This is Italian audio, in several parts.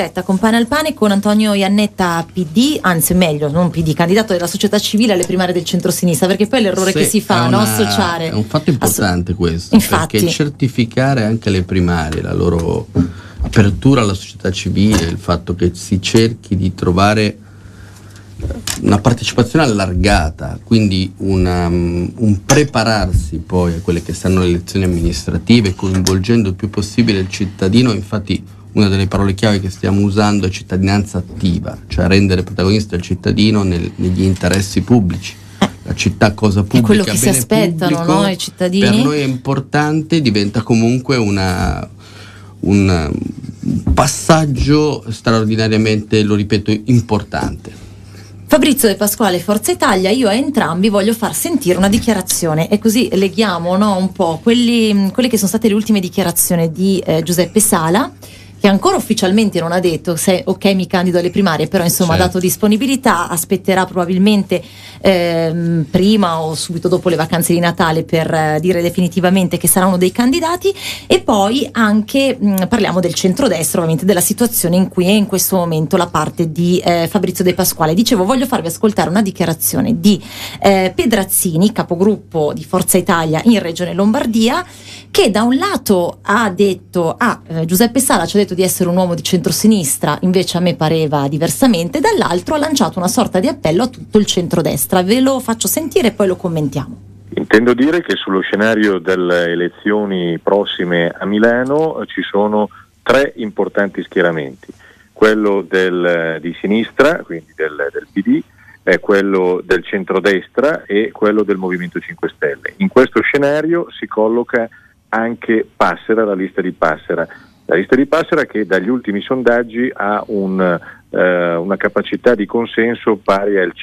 Con Pane al Pane con Antonio Iannetta PD, anzi meglio, non PD, candidato della società civile alle primarie del centro-sinistra, perché poi l'errore che si fa, associare. È un fatto importante questo, infatti, perché certificare anche le primarie, la loro apertura alla società civile, il fatto che si cerchi di trovare una partecipazione allargata, quindi un prepararsi poi a quelle che saranno le elezioni amministrative, coinvolgendo il più possibile il cittadino. Infatti una delle parole chiave che stiamo usando è cittadinanza attiva, cioè rendere protagonista il cittadino negli interessi pubblici. La città cosa pubblica, è quello che si bene aspettano, pubblico, no, i cittadini. Per noi è importante, diventa comunque un passaggio straordinariamente, lo ripeto, importante. Fabrizio De Pasquale, Forza Italia, io a entrambi voglio far sentire una dichiarazione e così leghiamo, no, un po' quelle che sono state le ultime dichiarazioni di Giuseppe Sala, che ancora ufficialmente non ha detto se ok mi candido alle primarie, però insomma certo, ha dato disponibilità, aspetterà probabilmente prima o subito dopo le vacanze di Natale per dire definitivamente che sarà uno dei candidati. E poi anche parliamo del centrodestra, ovviamente della situazione in cui è in questo momento la parte di Fabrizio De Pasquale. Dicevo, voglio farvi ascoltare una dichiarazione di Pedrazzini, capogruppo di Forza Italia in Regione Lombardia, che da un lato ha detto Giuseppe Sala ci ha detto di essere un uomo di centrosinistra, invece a me pareva diversamente, dall'altro ha lanciato una sorta di appello a tutto il centrodestra. Ve lo faccio sentire e poi lo commentiamo. Intendo dire che sullo scenario delle elezioni prossime a Milano ci sono 3 importanti schieramenti: quello di sinistra, quindi del PD, quello del centrodestra e quello del Movimento 5 Stelle. In questo scenario si colloca anche Passera, la lista di Passera. La lista di Passera che dagli ultimi sondaggi ha una capacità di consenso pari al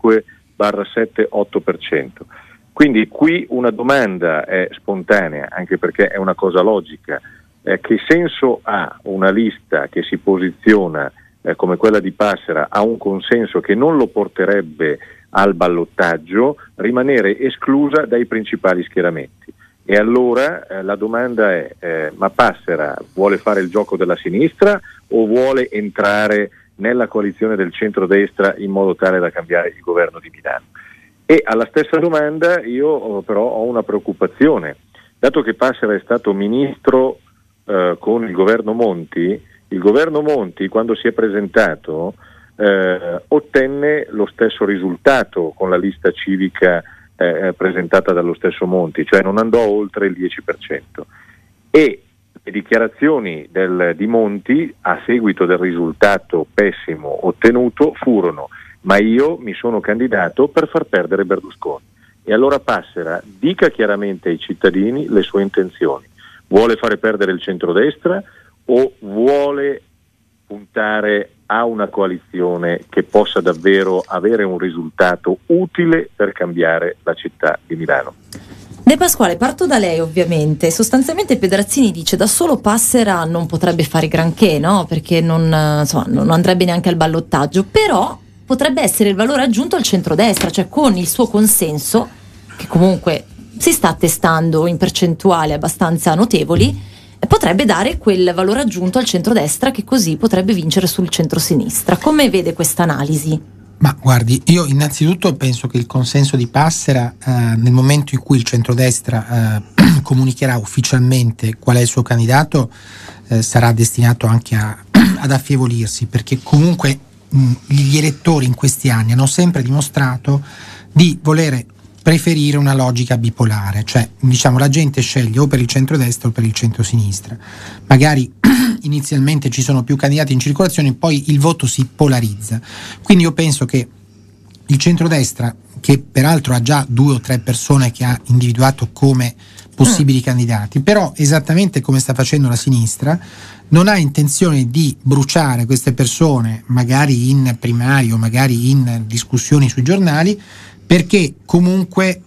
5-7-8%. Quindi qui una domanda è spontanea, anche perché è una cosa logica. Che senso ha una lista che si posiziona come quella di Passera, ha un consenso che non lo porterebbe al ballottaggio, rimanere esclusa dai principali schieramenti? E allora la domanda è, ma Passera vuole fare il gioco della sinistra o vuole entrare nella coalizione del centrodestra in modo tale da cambiare il governo di Milano? E alla stessa domanda io però ho una preoccupazione, dato che Passera è stato ministro con il governo Monti quando si è presentato ottenne lo stesso risultato con la lista civica presentata dallo stesso Monti, cioè non andò oltre il 10%, e le dichiarazioni di Monti a seguito del risultato pessimo ottenuto furono: ma io mi sono candidato per far perdere Berlusconi. E allora Passera dica chiaramente ai cittadini le sue intenzioni: vuole fare perdere il centrodestra o vuole puntare a una coalizione che possa davvero avere un risultato utile per cambiare la città di Milano? De Pasquale, parto da lei ovviamente. Sostanzialmente Pedrazzini dice da solo Passera non potrebbe fare granché, no? Perché non andrebbe neanche al ballottaggio, però potrebbe essere il valore aggiunto al centrodestra, cioè con il suo consenso, che comunque si sta attestando in percentuali abbastanza notevoli, potrebbe dare quel valore aggiunto al centrodestra che così potrebbe vincere sul centrosinistra. Come vede questa analisi? Ma guardi, io innanzitutto penso che il consenso di Passera nel momento in cui il centrodestra comunicherà ufficialmente qual è il suo candidato sarà destinato anche ad affievolirsi, perché comunque gli elettori in questi anni hanno sempre dimostrato di volere preferire una logica bipolare, cioè diciamo la gente sceglie o per il centrodestra o per il centrosinistra. Magari inizialmente ci sono più candidati in circolazione, poi il voto si polarizza. Quindi io penso che il centrodestra, che peraltro ha già 2 o 3 persone che ha individuato come possibili candidati, però esattamente come sta facendo la sinistra, non ha intenzione di bruciare queste persone magari in primario, magari in discussioni sui giornali, perché comunque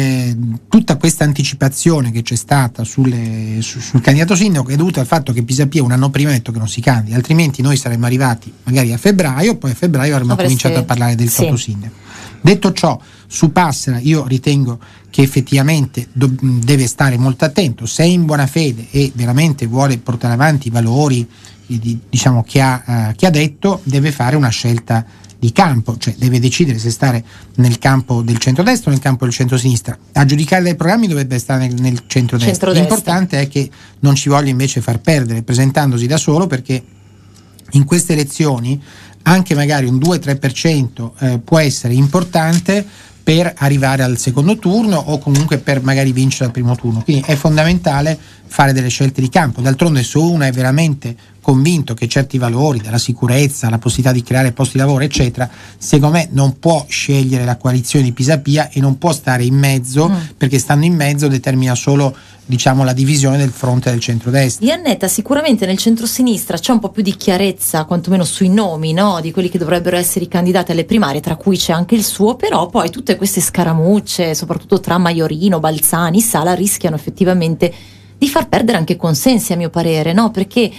tutta questa anticipazione che c'è stata sul candidato sindaco è dovuta al fatto che Pisapia un anno prima ha detto che non si candida, altrimenti noi saremmo arrivati magari a febbraio, poi a febbraio avremmo cominciato a parlare del fotosindaco. Detto ciò, su Passera io ritengo che effettivamente deve stare molto attento, se è in buona fede e veramente vuole portare avanti i valori diciamo, che ha detto, deve fare una scelta di campo, cioè deve decidere se stare nel campo del centrodestra o nel campo del centrosinistra. A giudicare dai programmi dovrebbe stare nel centrodestra. L'importante è che non ci voglia invece far perdere presentandosi da solo, perché in queste elezioni anche magari un 2-3% può essere importante per arrivare al secondo turno o comunque per magari vincere al primo turno. Quindi è fondamentale fare delle scelte di campo. D'altronde, se uno è veramente convinto che certi valori, dalla sicurezza, la possibilità di creare posti di lavoro eccetera, secondo me non può scegliere la coalizione di Pisapia e non può stare in mezzo, perché stando in mezzo determina solo, diciamo, la divisione del fronte del centrodestra. Iannetta, sicuramente nel centrosinistra c'è un po' più di chiarezza, quantomeno sui nomi, no? Di quelli che dovrebbero essere i candidati alle primarie, tra cui c'è anche il suo, però poi tutte queste scaramucce, soprattutto tra Maiorino, Balzani, Sala, rischiano effettivamente di far perdere anche consensi, a mio parere, no? Perché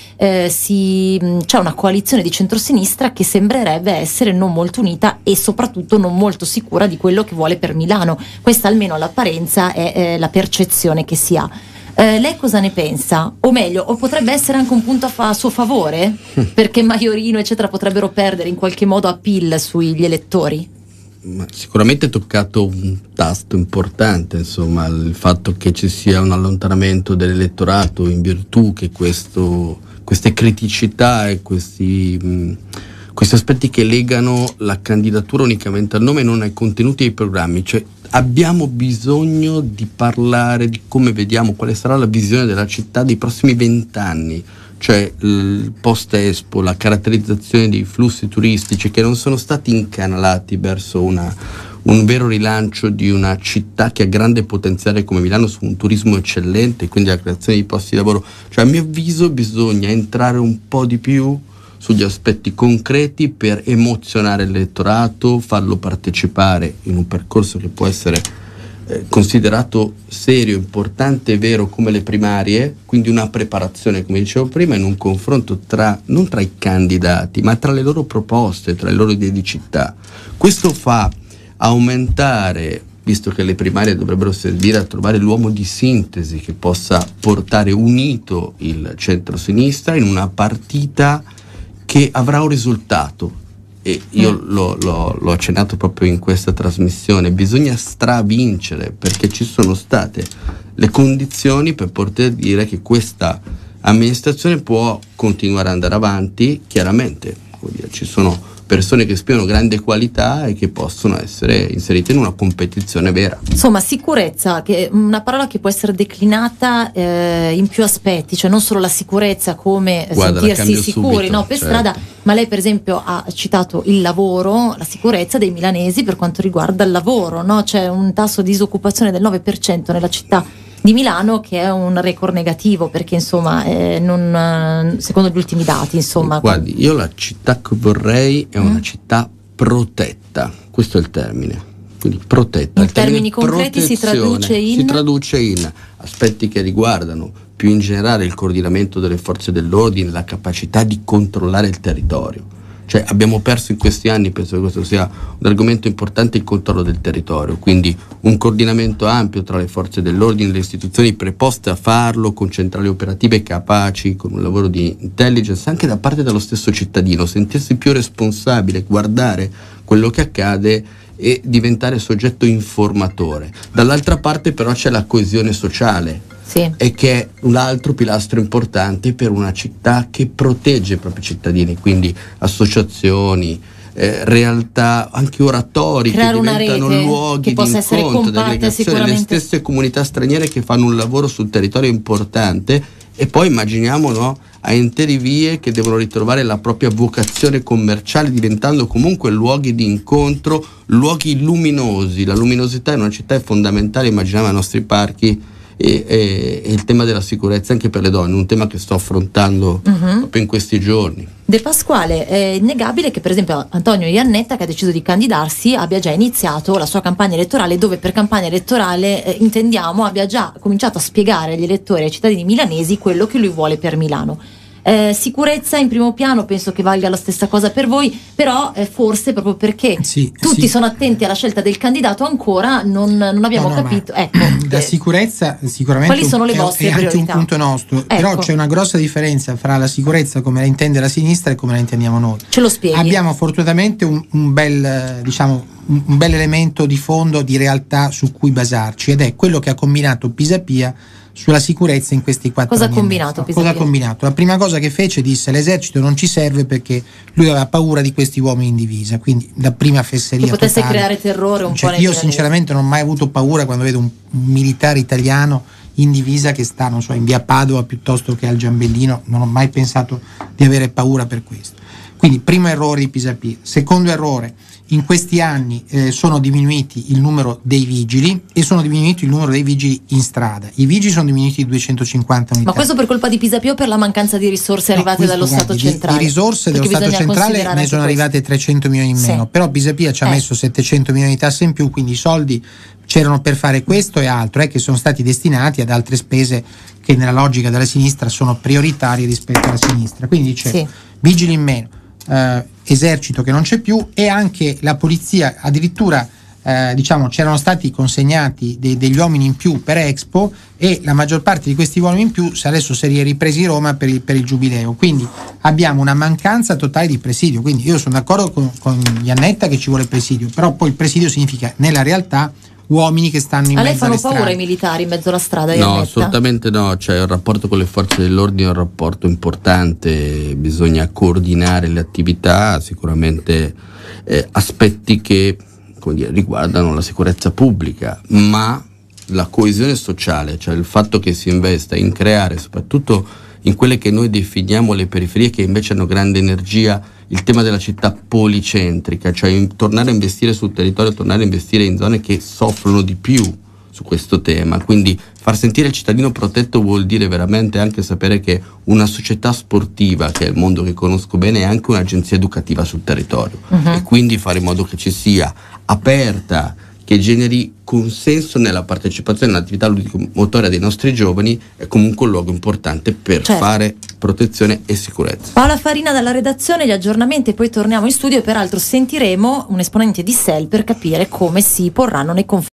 c'è una coalizione di centrosinistra che sembrerebbe essere non molto unita e soprattutto non molto sicura di quello che vuole per Milano. Questa almeno all'apparenza è la percezione che si ha. Lei cosa ne pensa? O meglio, o potrebbe essere anche un punto a suo favore? Perché Maiorino eccetera potrebbero perdere in qualche modo appeal sugli elettori? Ma sicuramente è toccato un tasto importante, insomma, il fatto che ci sia un allontanamento dell'elettorato in virtù che queste criticità e questi aspetti che legano la candidatura unicamente al nome e non ai contenuti e ai programmi. Cioè, abbiamo bisogno di parlare di come vediamo, quale sarà la visione della città dei prossimi 20 anni. Cioè il post-Expo, la caratterizzazione dei flussi turistici che non sono stati incanalati verso un vero rilancio di una città che ha grande potenziale come Milano su un turismo eccellente, quindi la creazione di posti di lavoro. Cioè, a mio avviso bisogna entrare un po' di più sugli aspetti concreti per emozionare l'elettorato, farlo partecipare in un percorso che può essere considerato serio, importante e vero come le primarie, quindi una preparazione, come dicevo prima, in un confronto non tra i candidati, ma tra le loro proposte, tra le loro idee di città. Questo fa aumentare, visto che le primarie dovrebbero servire a trovare l'uomo di sintesi che possa portare unito il centro-sinistra in una partita che avrà un risultato. E io l'ho accennato proprio in questa trasmissione, bisogna stravincere, perché ci sono state le condizioni per poter dire che questa amministrazione può continuare ad andare avanti. Chiaramente, ci sono persone che esprimono grande qualità e che possono essere inserite in una competizione vera. Insomma, sicurezza, che è una parola che può essere declinata in più aspetti, cioè non solo la sicurezza come sentirsi sicuri, subito, no, per certo. strada, ma lei per esempio ha citato il lavoro, la sicurezza dei milanesi per quanto riguarda il lavoro, no? C'è un tasso di disoccupazione del 9% nella città di Milano, che è un record negativo, perché insomma secondo gli ultimi dati, insomma. Guardi, io la città che vorrei è una città protetta, questo è il termine, quindi protetta. In termini concreti si traduce in aspetti che riguardano più in generale il coordinamento delle forze dell'ordine, la capacità di controllare il territorio. Cioè, abbiamo perso in questi anni, penso che questo sia un argomento importante, il controllo del territorio, quindi un coordinamento ampio tra le forze dell'ordine, le istituzioni preposte a farlo, con centrali operative capaci, con un lavoro di intelligence, anche da parte dello stesso cittadino, sentirsi più responsabile, guardare quello che accade e diventare soggetto informatore. Dall'altra parte però c'è la coesione sociale, sì, e che è un altro pilastro importante per una città che protegge i propri cittadini, quindi associazioni, realtà, anche oratori, creare che diventano luoghi di incontro, di aggregazione, le stesse comunità straniere che fanno un lavoro sul territorio importante. E poi immaginiamo, no, a intere vie che devono ritrovare la propria vocazione commerciale, diventando comunque luoghi di incontro, luoghi luminosi. La luminosità in una città è fondamentale. Immaginiamo i nostri parchi e il tema della sicurezza anche per le donne, un tema che sto affrontando proprio in questi giorni. De Pasquale, è innegabile che per esempio Antonio Iannetta, che ha deciso di candidarsi, abbia già iniziato la sua campagna elettorale, dove per campagna elettorale intendiamo abbia già cominciato a spiegare agli elettori e ai cittadini milanesi quello che lui vuole per Milano. Sicurezza in primo piano, penso che valga la stessa cosa per voi, però forse proprio perché tutti sono attenti alla scelta del candidato ancora non abbiamo capito. Ecco, la sicurezza sicuramente quali sono le vostre è priorità? anche un punto nostro, però c'è una grossa differenza fra la sicurezza come la intende la sinistra e come la intendiamo noi. Ce lo spieghi? Abbiamo fortunatamente un bel elemento di fondo di realtà su cui basarci, ed è quello che ha combinato Pisapia sulla sicurezza in questi 4 anni. Cosa ha combinato Pisapia? Cosa ha combinato? La prima cosa che fece, disse: l'esercito non ci serve, perché lui aveva paura di questi uomini in divisa, quindi da prima fesseria che potesse totale. creare terrore un po' nei Io sinceramente non ho mai avuto paura quando vedo un militare italiano in divisa che sta, non so, in via Padova piuttosto che al Giambellino. Non ho mai pensato di avere paura per questo. Quindi primo errore di Pisapia. Secondo errore: in questi anni sono diminuiti il numero dei vigili e sono diminuito il numero dei vigili in strada. I vigili sono diminuiti di 250 unità. Ma questo per colpa di Pisapia o per la mancanza di risorse arrivate dallo Stato centrale? Di risorse dello Stato centrale ne sono arrivate 300 milioni in meno, però Pisapia ci ha messo 700 milioni di tasse in più, quindi i soldi c'erano per fare questo e altro, che sono stati destinati ad altre spese che nella logica della sinistra sono prioritarie rispetto alla sinistra. Quindi dice vigili in meno, esercito che non c'è più, e anche la polizia addirittura c'erano stati consegnati degli uomini in più per Expo, e la maggior parte di questi uomini in più adesso si è ripresi Roma per il Giubileo, quindi abbiamo una mancanza totale di presidio. Quindi io sono d'accordo con Iannetta che ci vuole presidio, però poi il presidio significa nella realtà uomini che stanno in mezzo alle strade. A lei fanno paura i militari in mezzo alla strada? No, assolutamente no, cioè il rapporto con le forze dell'ordine è un rapporto importante, bisogna coordinare le attività, sicuramente aspetti che riguardano la sicurezza pubblica, ma la coesione sociale, cioè il fatto che si investa in creare, soprattutto in quelle che noi definiamo le periferie, che invece hanno grande energia, il tema della città policentrica, cioè tornare a investire sul territorio, tornare a investire in zone che soffrono di più su questo tema. Quindi far sentire il cittadino protetto vuol dire veramente anche sapere che una società sportiva, che è il mondo che conosco bene, è anche un'agenzia educativa sul territorio, e quindi fare in modo che ci sia aperta, che generi consenso nella partecipazione all'attività ludico-motoria dei nostri giovani, è comunque un luogo importante per fare protezione e sicurezza. Paola Farina dalla redazione, gli aggiornamenti, e poi torniamo in studio, e peraltro sentiremo un esponente di SEL per capire come si porranno nei confronti